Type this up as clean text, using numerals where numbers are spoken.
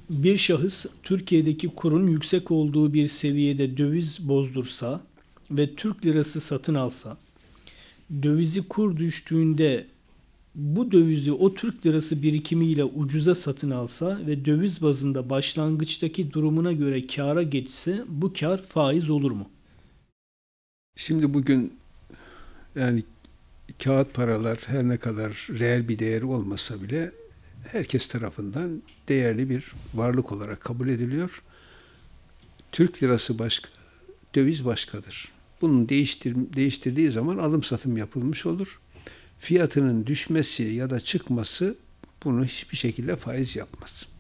Bir şahıs Türkiye'deki kurun yüksek olduğu bir seviyede döviz bozdursa ve Türk lirası satın alsa, dövizi kur düştüğünde bu dövizi o Türk lirası birikimiyle ucuza satın alsa ve döviz bazında başlangıçtaki durumuna göre kâra geçse bu kâr faiz olur mu? Şimdi bugün yani kağıt paralar her ne kadar reel bir değeri olmasa bile herkes tarafından değerli bir varlık olarak kabul ediliyor. Türk lirası başka, döviz başkadır. Bunun değiştirdiği zaman alım satım yapılmış olur. Fiyatının düşmesi ya da çıkması bunu hiçbir şekilde faiz yapmaz.